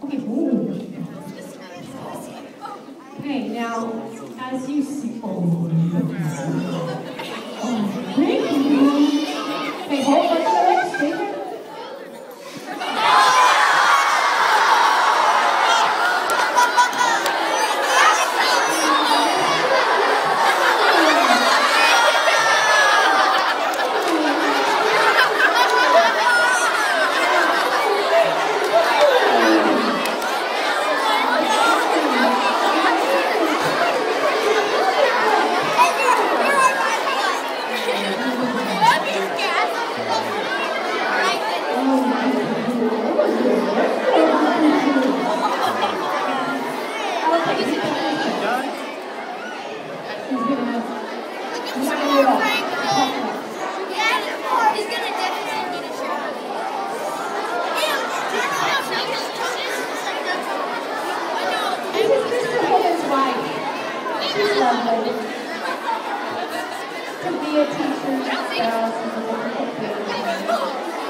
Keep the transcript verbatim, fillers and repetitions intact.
Okay, ooh. Okay, now, as you see, oh, oh, thank you. Okay, hold on to the next figure. She's lovely. To be a teacher, spouse, is a difficult thing.